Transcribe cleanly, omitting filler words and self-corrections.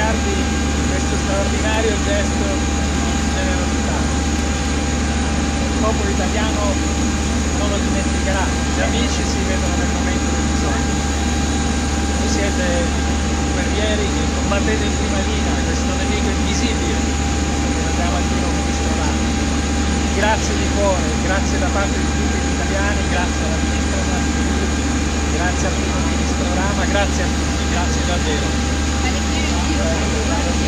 ringraziarvi di questo straordinario gesto di generosità. Il popolo italiano non lo dimenticherà, gli amici si vedono nel momento del bisogno. Voi siete guerrieri che combattete in prima linea questo nemico invisibile che abbiamo al primo ministro Rama. Grazie di cuore, grazie da parte di tutti gli italiani, grazie alla ministra Nasrulli, grazie al primo ministro Rama, grazie a tutti, grazie davvero.